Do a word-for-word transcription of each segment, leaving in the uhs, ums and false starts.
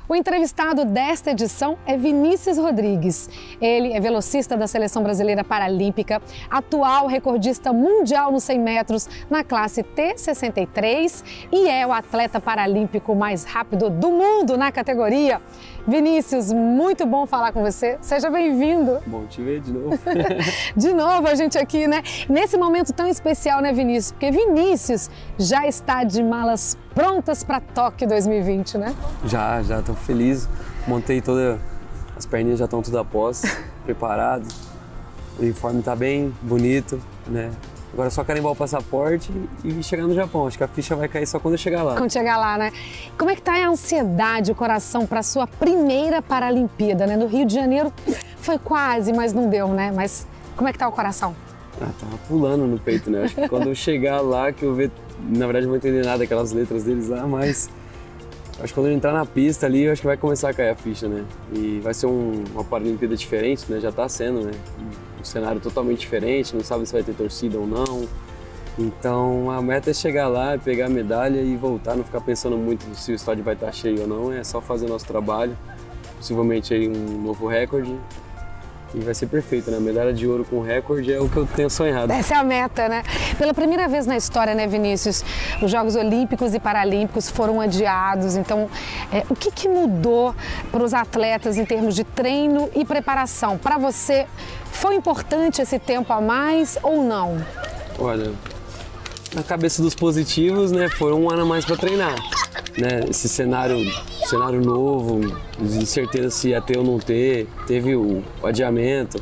O entrevistado desta edição é Vinícius Rodrigues. Ele é velocista da Seleção Brasileira Paralímpica, atual recordista mundial nos cem metros na classe T sessenta e três e é o atleta paralímpico mais rápido do mundo na categoria. Vinícius, muito bom falar com você. Seja bem-vindo. Bom te ver de novo. De novo a gente aqui, né? Nesse momento tão especial, né, Vinícius? Porque Vinícius já está de malas prontas para Tóquio dois mil e vinte, né? Já, já estou feliz. Montei toda, as perninhas já estão tudo a pós, preparado. O uniforme está bem bonito, né? Agora é só carimbar o passaporte e chegar no Japão. Acho que a ficha vai cair só quando eu chegar lá. Quando chegar lá, né? Como é que tá a ansiedade, o coração para a sua primeira Paralimpíada, né? No Rio de Janeiro foi quase, mas não deu, né? Mas como é que tá o coração? Ah, tava pulando no peito, né? Acho que quando eu chegar lá, que eu ver... Na verdade, não vou entender nada daquelas letras deles lá, mas... Acho que quando eu entrar na pista ali, eu acho que vai começar a cair a ficha, né? E vai ser um, uma Paralimpíada diferente, né? Já tá sendo, né? Um cenário totalmente diferente, não sabe se vai ter torcida ou não. Então a meta é chegar lá, pegar a medalha e voltar, não ficar pensando muito se o estádio vai estar cheio ou não, é só fazer nosso trabalho, possivelmente aí um novo recorde e vai ser perfeito, né? Medalha de ouro com recorde é o que eu tenho sonhado. Essa é a meta, né? Pela primeira vez na história, né, Vinícius, os Jogos Olímpicos e Paralímpicos foram adiados, então é, o que, que mudou para os atletas em termos de treino e preparação? Para você, foi importante esse tempo a mais ou não? Olha, na cabeça dos positivos, né, foi um ano a mais para treinar, né? Esse cenário, cenário novo, de certeza se ia ter ou não ter, teve o adiamento.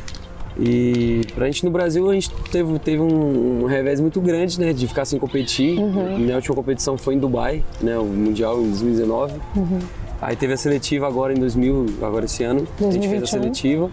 E pra gente no Brasil, a gente teve, teve um, um revés muito grande, né, de ficar sem competir. Uhum. Minha última competição foi em Dubai, né, o Mundial em dois mil e dezenove. Uhum. Aí teve a seletiva agora em dois mil, agora esse ano, dois mil e vinte e um. A gente fez a seletiva.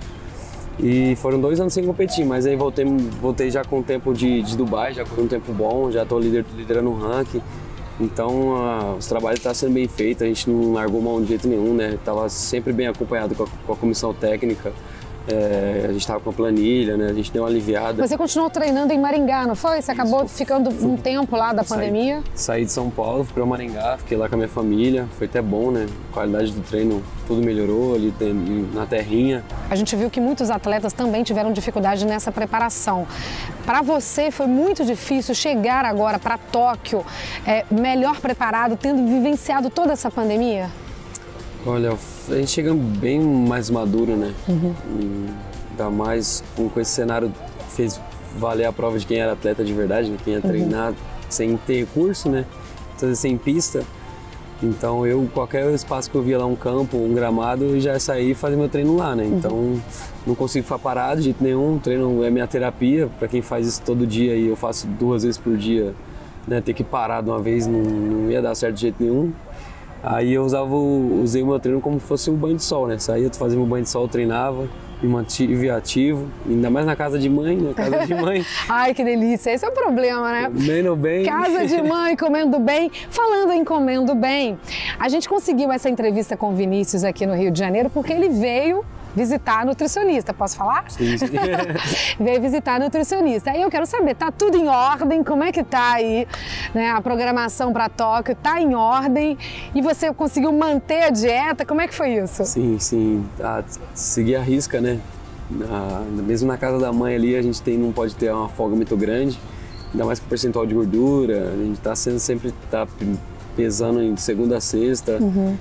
E foram dois anos sem competir, mas aí voltei, voltei já com o tempo de, de Dubai, já com um tempo bom, já estou lider, liderando o ranking. Então, uh, os trabalhos estão sendo bem feitos, a gente não largou mão de jeito nenhum, né? Estava sempre bem acompanhado com a, com a comissão técnica, é, a gente estava com a planilha, né? A gente deu uma aliviada. Você continuou treinando em Maringá, não foi? Você acabou Isso. ficando um tempo lá da saí, pandemia? Saí de São Paulo, fui para Maringá, fiquei lá com a minha família, foi até bom, né? A qualidade do treino, tudo melhorou ali na terrinha. A gente viu que muitos atletas também tiveram dificuldade nessa preparação. Para você foi muito difícil chegar agora para Tóquio é, melhor preparado, tendo vivenciado toda essa pandemia? Olha, a gente chega bem mais maduro, né? Uhum. E ainda mais com, com esse cenário fez valer a prova de quem era atleta de verdade, né? Quem ia treinar uhum. sem ter recurso, né? Então, sem pista. Então eu, qualquer espaço que eu via lá, um campo, um gramado, eu já saí e fazia meu treino lá, né? Então uhum. não consigo ficar parado de jeito nenhum, treino é minha terapia, para quem faz isso todo dia e eu faço duas vezes por dia, né? Ter que parar de uma vez não, não ia dar certo de jeito nenhum. Aí eu usava, usei o meu treino como se fosse um banho de sol, né? Saía, fazia meu banho de sol, treinava, me mantive ativo, ainda mais na casa de mãe, né? Casa de mãe. Ai, que delícia, esse é o problema, né? Comendo bem. Casa de mãe, comendo bem. Falando em comendo bem, a gente conseguiu essa entrevista com o Vinícius aqui no Rio de Janeiro porque ele veio visitar a nutricionista, posso falar? Sim, sim. Veio visitar a nutricionista. Aí eu quero saber, tá tudo em ordem? Como é que tá aí, né? A programação para Tóquio tá em ordem? E você conseguiu manter a dieta? Como é que foi isso? Sim, sim. Ah, segui a risca, né? Na, mesmo na casa da mãe ali, a gente tem, não pode ter uma folga muito grande, ainda mais com o percentual de gordura. A gente tá sendo sempre tá pesando em segunda a sexta. Uhum.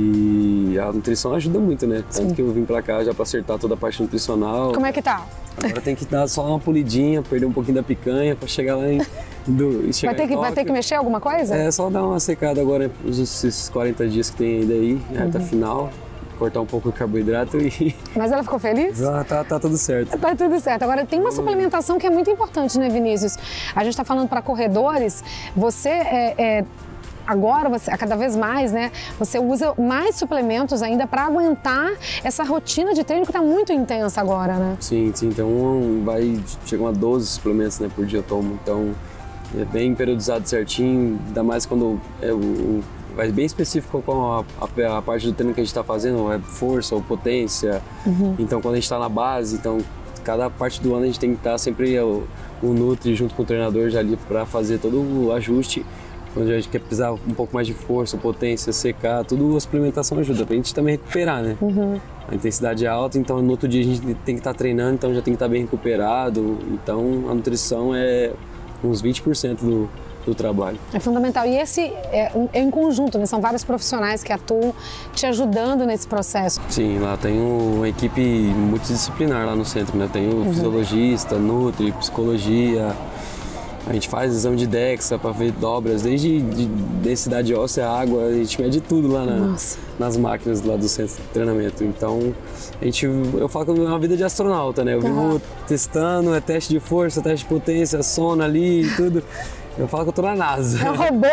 E a nutrição ajuda muito, né? Tanto Sim. que eu vim pra cá já pra acertar toda a parte nutricional. Como é que tá? Agora tem que dar só uma polidinha, perder um pouquinho da picanha pra chegar lá em... Do, vai, ter que, vai ter que mexer alguma coisa? É, só dar uma secada agora, esses quarenta dias que tem ainda aí, uhum. reta final. Cortar um pouco o carboidrato e... Mas ela ficou feliz? Já tá, tá tudo certo. Tá tudo certo. Agora, tem uma suplementação que é muito importante, né, Vinícius? A gente tá falando para corredores, você é... é... Agora, você, cada vez mais, né, você usa mais suplementos ainda para aguentar essa rotina de treino que está muito intensa agora, né? Sim, sim. Então, um, vai, chegam a doze suplementos, né, por dia eu tomo. Então, é bem periodizado certinho, ainda mais quando é o, o vai bem específico com a, a, a parte do treino que a gente está fazendo, é força ou potência. Uhum. Então, quando a gente está na base, então, cada parte do ano a gente tem que estar tá sempre o, o Nutri junto com o treinador já ali para fazer todo o ajuste. quando a gente quer precisar um pouco mais de força, potência, secar, tudo a suplementação ajuda pra gente também recuperar, né? Uhum. A intensidade é alta, então no outro dia a gente tem que estar treinando, então já tem que estar bem recuperado. Então a nutrição é uns vinte por cento do, do trabalho. É fundamental. E esse é, é em conjunto, né? São vários profissionais que atuam te ajudando nesse processo. Sim, lá tem uma equipe multidisciplinar lá no centro, né? Tem o uhum. fisiologista, nutri, psicologia. A gente faz exame de DEXA para ver dobras, desde de densidade óssea, água, a gente mede tudo lá na, nas máquinas lá do centro de treinamento. Então, a gente, eu falo que é uma vida de astronauta, né? Eu vivo uhum. testando, é teste de força, teste de potência, sono ali e tudo. Eu falo que eu tô na NASA. É um robô?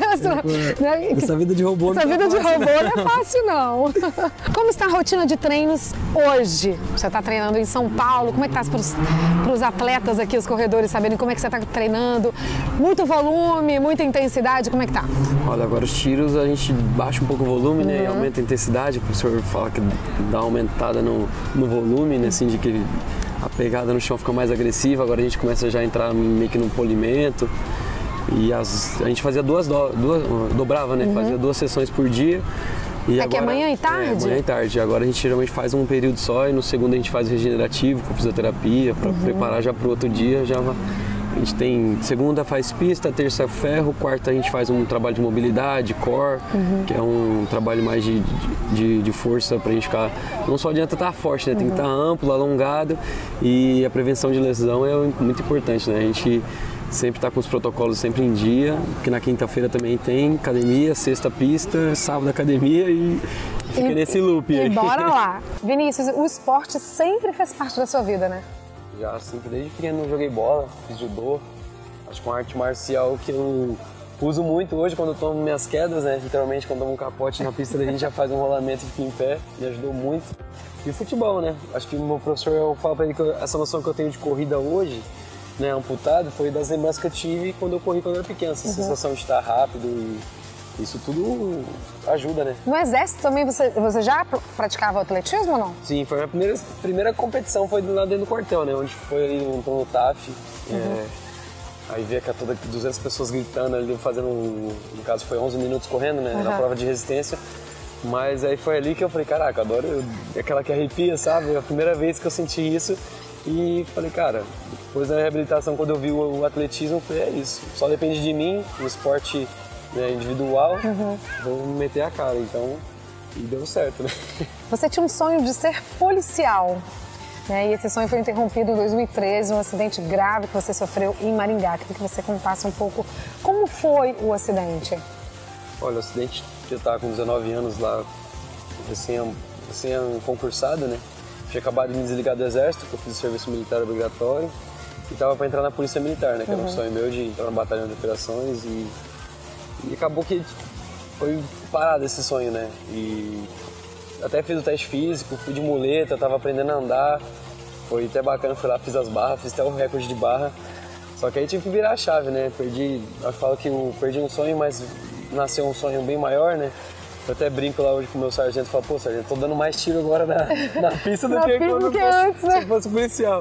Essa, essa vida de robô essa não vida é fácil, de robô não é fácil, não. Como está a rotina de treinos hoje? Você está treinando em São Paulo, como é que está para os atletas aqui, os corredores, saberem como é que você está treinando? Muito volume, muita intensidade, como é que tá? Olha, agora os tiros a gente baixa um pouco o volume, uhum. né, e aumenta a intensidade. O professor fala que dá uma aumentada no, no volume, né, assim, de que a pegada no chão fica mais agressiva. Agora a gente começa já a entrar meio que no polimento. E as, a gente fazia duas, do, duas dobrava, né? Uhum. Fazia duas sessões por dia. E aqui agora, é manhã e tarde? É, manhã e tarde. Agora a gente geralmente faz um período só e no segundo a gente faz regenerativo com fisioterapia para uhum. preparar já para o outro dia. Já a gente tem segunda faz pista, terça ferro, quarta a gente faz um trabalho de mobilidade, core, uhum. que é um trabalho mais de, de, de força para a gente ficar. Não só adianta estar forte, né? Tem uhum. que estar amplo, alongado, e a prevenção de lesão é muito importante, né? A gente sempre está com os protocolos sempre em dia, porque na quinta-feira também tem academia, sexta pista, sábado academia e fica e, nesse loop. E aí. Bora lá! Vinícius, o esporte sempre fez parte da sua vida, né? Já, sempre, desde pequeno eu joguei bola, fiz judô, acho que uma arte marcial que eu uso muito hoje quando eu tomo minhas quedas, né? Literalmente quando eu tomo um capote na pista a gente já faz um rolamento e fica em pé, me ajudou muito. E o futebol, né? Acho que o meu professor, eu falo pra ele que eu, essa noção que eu tenho de corrida hoje, né, amputado, foi das lembranças que eu tive quando eu corri quando eu era pequeno, essa uhum. sensação de estar rápido e isso tudo ajuda, né? No exército também você, você já praticava atletismo ou não? Sim, foi a minha primeira, primeira competição, foi lá dentro do quartel, né, onde foi ali no, no T A F, uhum. é, aí via que toda duzentas pessoas gritando ali, fazendo, no caso foi onze minutos correndo, né, uhum. na prova de resistência. Mas aí foi ali que eu falei, caraca, adoro, eu, aquela que arrepia, sabe? A primeira vez que eu senti isso. E falei, cara, depois da reabilitação, quando eu vi o, o atletismo, eu falei, é isso, só depende de mim, no esporte, né, individual, uhum. vou meter a cara, então, e deu certo, né? Você tinha um sonho de ser policial, né, e esse sonho foi interrompido em dois mil e treze, um acidente grave que você sofreu em Maringá. Queria que você contasse um pouco como foi o acidente. Olha, o acidente, eu estava com dezenove anos lá, recém, recém concursado, né? Tinha acabado de me desligar do exército, porque eu fiz o serviço militar obrigatório e estava para entrar na polícia militar, né? Que uhum. era um sonho meu de entrar no batalhão de operações e, e acabou que foi parado esse sonho, né? E até fiz o teste físico, fui de muleta, estava aprendendo a andar, foi até bacana, fui lá, fiz as barras, fiz até o recorde de barra, só que aí tive que virar a chave, né? Perdi, eu falo que eu perdi um sonho, mas nasceu um sonho bem maior, né? Eu até brinco lá hoje com o meu sargento e falo, pô, sargento, tô dando mais tiro agora na, na pista do na que quando que eu fosse, antes, né? se eu fosse policial.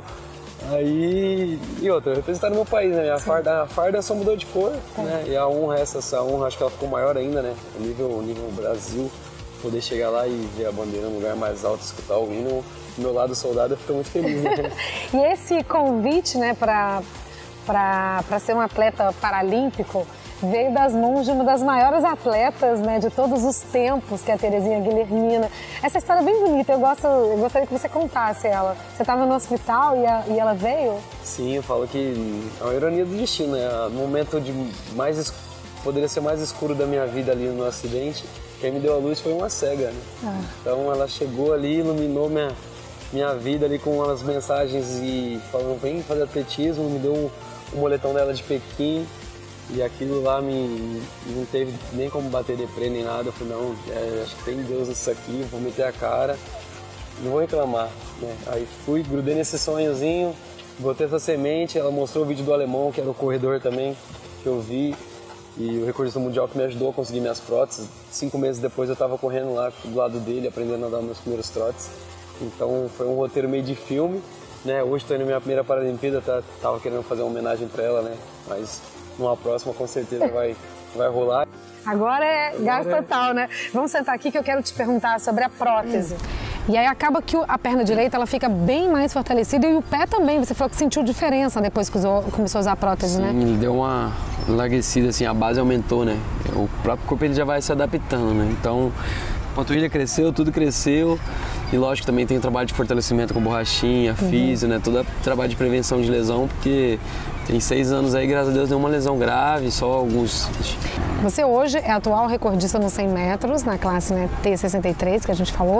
Aí, e outra, representar no meu país, né? A farda, a farda só mudou de cor, é. né? E a honra, essa, essa honra, acho que ela ficou maior ainda, né? O nível, o nível Brasil, poder chegar lá e ver a bandeira no lugar mais alto, escutar o hino, do meu lado soldado, eu fico muito feliz, né? E esse convite, né, pra, pra, pra ser um atleta paralímpico, veio das mãos de uma das maiores atletas, né, de todos os tempos, que é a Terezinha Guilhermina. Essa história é bem bonita, eu, gosto, eu gostaria que você contasse ela. Você estava no hospital e, a, e ela veio? Sim, eu falo que é uma ironia do destino, né? O momento de mais, poderia ser mais escuro da minha vida ali no acidente, quem me deu a luz foi uma cega, né? Ah. Então ela chegou ali, iluminou minha, minha vida ali com umas mensagens e falando, vem fazer atletismo, me deu o, o moletom dela de Pequim. E aquilo lá me, não teve nem como bater deprê nem nada. Eu falei, não, é, acho que tem Deus nisso aqui, vou meter a cara, não vou reclamar, né? Aí fui, grudei nesse sonhozinho, botei essa semente, ela mostrou o vídeo do alemão, que era o corredor também, que eu vi, e o recordista mundial que me ajudou a conseguir minhas próteses. Cinco meses depois eu estava correndo lá do lado dele, aprendendo a dar meus primeiros trotes. Então foi um roteiro meio de filme, né? Hoje estou indo na minha primeira Paralimpíada, tá, tava querendo fazer uma homenagem para ela, né? Mas numa próxima, com certeza, vai, vai rolar. Agora é gás total, né? Vamos sentar aqui que eu quero te perguntar sobre a prótese. E aí acaba que a perna direita ela fica bem mais fortalecida e o pé também. Você falou que sentiu diferença depois que usou, começou a usar a prótese, Sim, né? Sim, deu uma enlarguecida, assim, a base aumentou, né? O próprio corpo ele já vai se adaptando, né? Então, a panturrilha cresceu, tudo cresceu. E lógico, também tem o trabalho de fortalecimento com borrachinha, uhum. físio, né? Todo o trabalho de prevenção de lesão, porque tem seis anos aí, graças a Deus, nenhuma lesão grave, só alguns. Você hoje é atual recordista nos cem metros, na classe né, T sessenta e três, que a gente falou.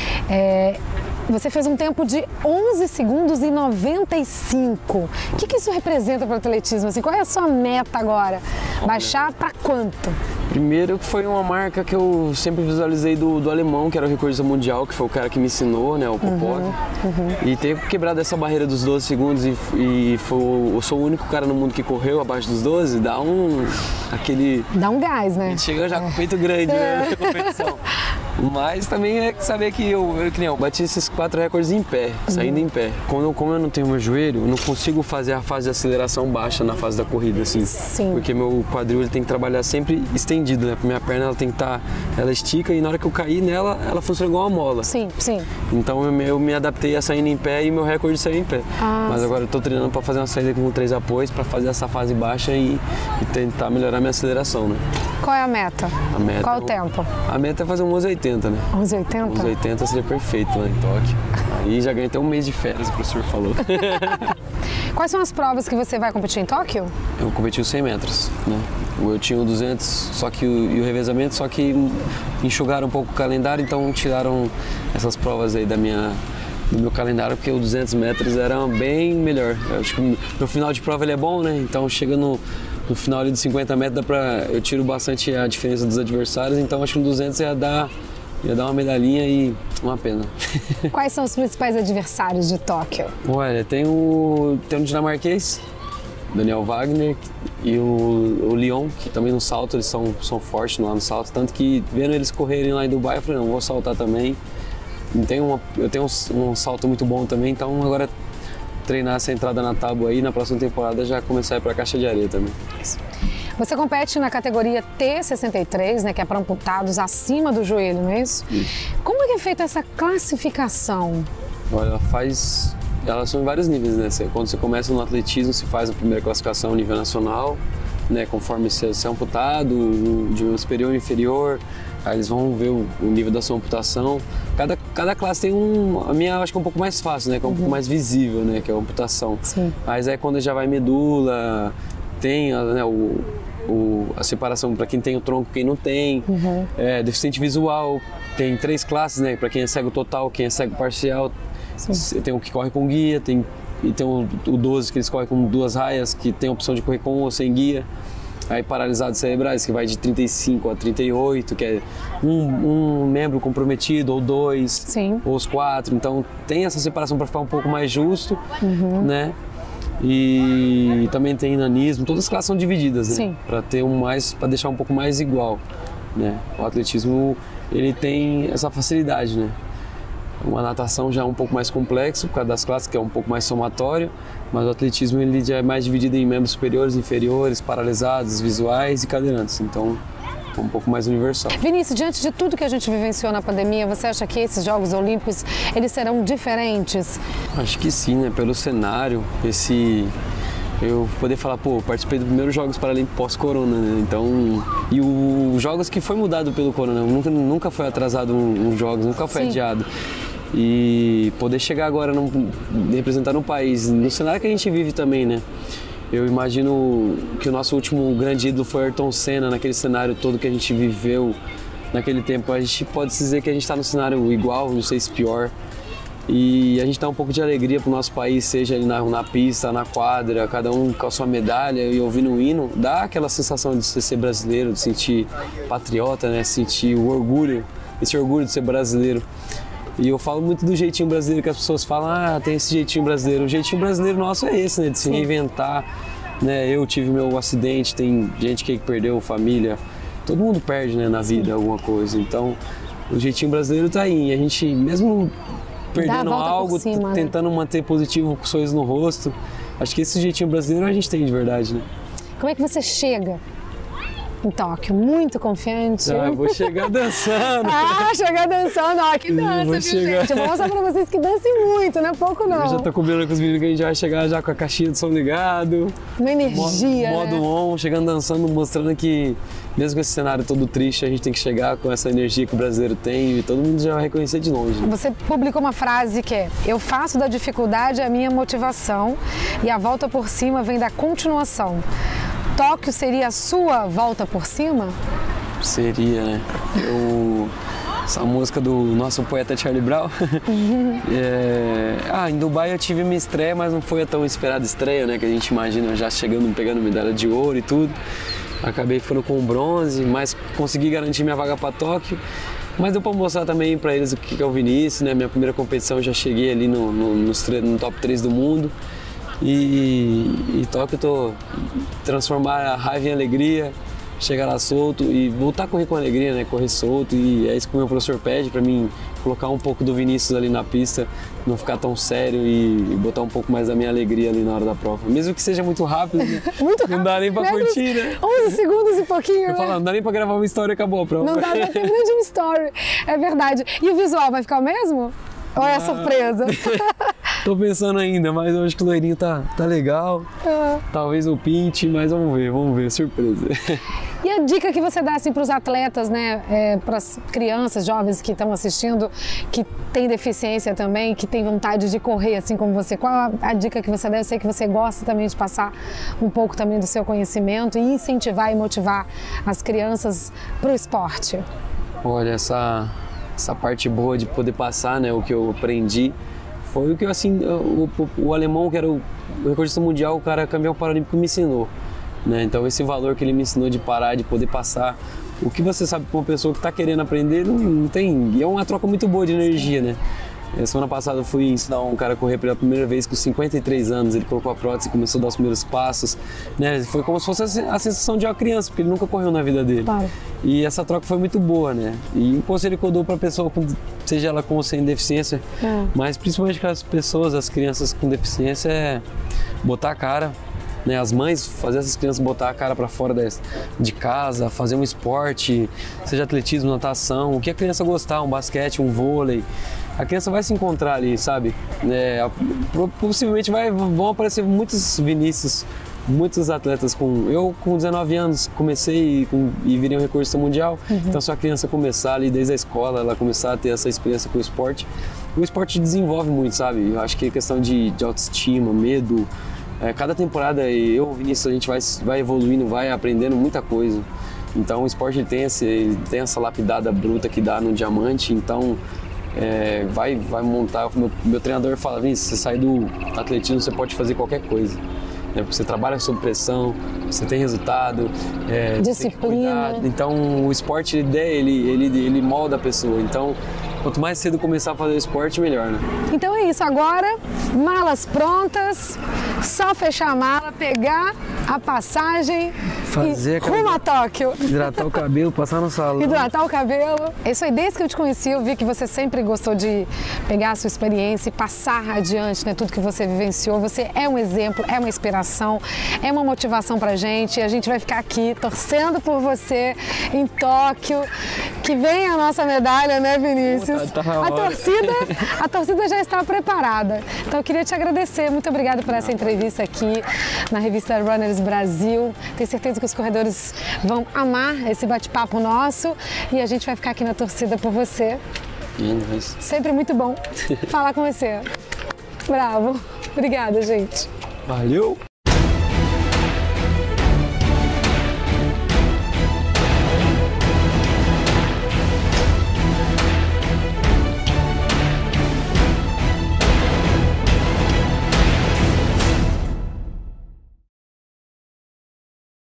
É, você fez um tempo de onze segundos e noventa e cinco. O que, que isso representa para o atletismo? Assim, qual é a sua meta agora? Baixar para quanto? Primeiro que foi uma marca que eu sempre visualizei do, do alemão, que era o recordista mundial, que foi o cara que me ensinou, né, o Popov. Uhum, uhum. E ter quebrado essa barreira dos doze segundos e, e foi, eu sou o único cara no mundo que correu abaixo dos doze, dá um... aquele... Dá um gás, né? A gente chega já com o peito grande, é. né, na competição. Mas também é saber que eu, eu, que nem eu bati esses quatro recordes em pé, saindo uhum. em pé. Como, como eu não tenho meu joelho, eu não consigo fazer a fase de aceleração baixa na fase da corrida, assim. Sim. Porque meu quadril ele tem que trabalhar sempre estendido, né? Porque minha perna ela tem que estar, tá, ela estica e na hora que eu cair nela, ela funciona igual uma mola. Sim, sim. Então eu, eu me adaptei a saindo em pé e meu recorde saiu em pé. Ah, Mas sim. agora eu tô treinando para fazer uma saída com três apoios, para fazer essa fase baixa e, e tentar melhorar minha aceleração, né? Qual é a meta? A meta Qual é, o tempo? A meta é fazer um onze oitenta, né? onze oitenta? onze oitenta seria perfeito lá em Tóquio. Aí já ganhei até um mês de férias, o professor falou. Quais são as provas que você vai competir em Tóquio? Eu competi os cem metros, né? Eu tinha o duzentos só que o, e o revezamento, só que enxugaram um pouco o calendário, então tiraram essas provas aí da minha, do meu calendário, porque o duzentos metros era bem melhor. Eu acho que no final de prova ele é bom, né? Então chega no, no final ali dos cinquenta metros, dá pra, eu tiro bastante a diferença dos adversários, então acho que no duzentos ia dar, ia dar uma medalhinha e uma pena. Quais são os principais adversários de Tóquio? Olha, tem o, tem o dinamarquês, Daniel Wagner, e o, o Leon, que também no salto, eles são, são fortes lá no salto, tanto que vendo eles correrem lá em Dubai, eu falei, não, vou saltar também. Tem uma, eu tenho um, um salto muito bom também, então agora treinar essa entrada na tábua aí, na próxima temporada já começar a ir pra caixa de areia também. Você compete na categoria T sessenta e três, né, que é para amputados acima do joelho, não é isso? isso? Como é que é feita essa classificação? Olha, ela faz... Elas são em vários níveis, né? Quando você começa no atletismo, se faz a primeira classificação a nível nacional, né? Conforme você é amputado, de um superior e inferior, aí eles vão ver o, o nível da sua amputação. Cada, cada classe tem um... A minha eu acho que é um pouco mais fácil, né? Que é um uhum. pouco mais visível, né? Que é a amputação. Sim. Mas aí quando já vai medula, tem né, o, o, a separação para quem tem o tronco e quem não tem. Uhum. É, deficiente visual, tem três classes, né? Para quem é cego total, quem é cego parcial. Sim. Tem o que corre com guia, tem, e tem o, o doze que eles correm com duas raias, que tem a opção de correr com ou sem guia. Aí paralisados cerebrais, que vai de trinta e cinco a trinta e oito, que é um, um membro comprometido, ou dois, Sim. ou os quatro. Então tem essa separação para ficar um pouco mais justo, uhum. né? E também tem nanismo, todas as classes são divididas, né? Para ter um mais, para deixar um pouco mais igual, né? O atletismo ele tem essa facilidade, né? A natação já é um pouco mais complexo por causa das classes, que é um pouco mais somatório, mas o atletismo ele já é mais dividido em membros superiores, inferiores, paralisados, visuais e cadeirantes, então é um pouco mais universal. Vinícius, diante de tudo que a gente vivenciou na pandemia, você acha que esses Jogos Olímpicos eles serão diferentes? Acho que sim, né? Pelo cenário, esse... eu poder falar, pô, participei dos primeiros Jogos Paralímpicos pós-corona, né? Então, e os Jogos que foi mudado pelo corona, nunca, nunca foi atrasado um, um Jogos, nunca foi Sim. adiado. E poder chegar agora, num, representar no país, no cenário que a gente vive também, né? Eu imagino que o nosso último grande ídolo foi Ayrton Senna, naquele cenário todo que a gente viveu naquele tempo. A gente pode dizer que a gente está no cenário igual, não sei se pior. E a gente dá um pouco de alegria pro nosso país, seja ali na, na pista, na quadra, cada um com a sua medalha e ouvindo o hino, dá aquela sensação de ser brasileiro, de sentir patriota, né? Sentir o orgulho, esse orgulho de ser brasileiro. E eu falo muito do jeitinho brasileiro, que as pessoas falam, ah, tem esse jeitinho brasileiro. O jeitinho brasileiro nosso é esse, né? De se reinventar, né? Eu tive meu acidente, tem gente que perdeu família, todo mundo perde, né, na vida alguma coisa. Então, o jeitinho brasileiro tá aí. A gente, mesmo perdendo algo, cima, tentando né? manter positivo com sorriso no rosto. Acho que esse jeitinho brasileiro a gente tem de verdade, né? Como é que você chega em Tóquio? Muito confiante? Ah, eu vou chegar dançando. Ah, chegar dançando, ó, que dança, viu, chegar... gente? Eu vou mostrar pra vocês que dancem muito, não é pouco não. Eu já tô combinando com os meninos que a gente vai chegar já com a caixinha de som ligado. Uma energia, Modo, né? modo on, chegando dançando, mostrando que mesmo com esse cenário todo triste, a gente tem que chegar com essa energia que o brasileiro tem e todo mundo já vai reconhecer de longe. Você publicou uma frase que é: eu faço da dificuldade a minha motivação e a volta por cima vem da continuação. Tóquio seria a sua volta por cima? Seria, né? Eu... Essa música do nosso poeta Charlie Brown. Uhum. é... Ah, em Dubai eu tive minha estreia, mas não foi a tão esperada estreia, né? Que a gente imagina já chegando, pegando medalha de ouro e tudo. Acabei ficando com bronze, mas consegui garantir minha vaga para Tóquio. Mas deu para mostrar também para eles o que é o Vinícius, né? Minha primeira competição eu já cheguei ali no, no, no top três do mundo. E, e Tóquio eu tô transformar a raiva em alegria, chegar lá solto e voltar a correr com alegria, né? Correr solto, e é isso que o meu professor pede para mim, colocar um pouco do Vinícius ali na pista, não ficar tão sério e, e botar um pouco mais da minha alegria ali na hora da prova. Mesmo que seja muito rápido, né? Muito rápido. Não dá nem para curtir, né? onze segundos e pouquinho, Eu né? falo, não dá nem para gravar uma história e acabou a prova. Não dá pra ter grande um story, é verdade. E o visual vai ficar o mesmo? Ou é ah, surpresa? Tô pensando ainda, mas eu acho que o loirinho tá, tá legal. Ah. Talvez o pinte, mas vamos ver, vamos ver, surpresa. E a dica que você dá assim, para os atletas, né, é, para as crianças, jovens que estão assistindo, que têm deficiência também, que têm vontade de correr assim como você, qual a, a dica que você dá? Eu sei que você gosta também de passar um pouco também do seu conhecimento e incentivar e motivar as crianças para o esporte. Olha, essa, essa parte boa de poder passar, né, o que eu aprendi, foi o que assim, o, o, o alemão, que era o, o recordista mundial, o cara campeão paralímpico, me ensinou. Né? Então esse valor que ele me ensinou de parar, de poder passar, o que você sabe para uma pessoa que está querendo aprender, não, não tem, e é uma troca muito boa de energia, né? Semana passada eu fui ensinar um cara a correr pela primeira vez com cinquenta e três anos, ele colocou a prótese e começou a dar os primeiros passos, né? Foi como se fosse a sensação de uma criança, porque ele nunca correu na vida dele. Claro. E essa troca foi muito boa, né? E o conselho que eu dou para a pessoa, seja ela com ou sem deficiência, é. mas principalmente para as pessoas, as crianças com deficiência, é botar a cara. Né, as mães, fazer essas crianças botar a cara para fora de casa, fazer um esporte, seja atletismo, natação, o que a criança gostar, um basquete, um vôlei, a criança vai se encontrar ali, sabe? É, possivelmente vai, vão aparecer muitos Vinícius, muitos atletas com... Eu, com dezenove anos, comecei e, com, e virei um recordista mundial, uhum. Então se a criança começar ali desde a escola, ela começar a ter essa experiência com o esporte, o esporte desenvolve muito, sabe? Eu acho que é questão de, de autoestima, medo. É, cada temporada eu, Vinícius, a gente vai, vai evoluindo, vai aprendendo muita coisa. Então o esporte ele tem, esse, ele tem essa lapidada bruta que dá no diamante, então é, vai, vai montar. Meu, meu treinador fala, Vinícius, você sai do atletismo, você pode fazer qualquer coisa. Né? Porque você trabalha sob pressão, você tem resultado, é, disciplina. Tem que então o esporte ele, ele, ele, ele molda a pessoa. Então quanto mais cedo começar a fazer esporte, melhor, né? Então é isso, agora, malas prontas, só fechar a mala, pegar a passagem fazer e rumo a Tóquio. Hidratar o cabelo, passar no salão. Hidratar o cabelo. É isso aí, desde que eu te conheci, eu vi que você sempre gostou de pegar a sua experiência e passar adiante, né, tudo que você vivenciou. Você é um exemplo, é uma inspiração, é uma motivação pra gente. E a gente vai ficar aqui torcendo por você em Tóquio. Que venha a nossa medalha, né, Vinícius? Tá, tá a, torcida, a torcida já está preparada. Então eu queria te agradecer. Muito obrigada por essa entrevista aqui na revista Runners Brasil. Tenho certeza que os corredores vão amar esse bate-papo nosso e a gente vai ficar aqui na torcida por você. É Sempre muito bom falar com você. Bravo. Obrigada, gente. Valeu!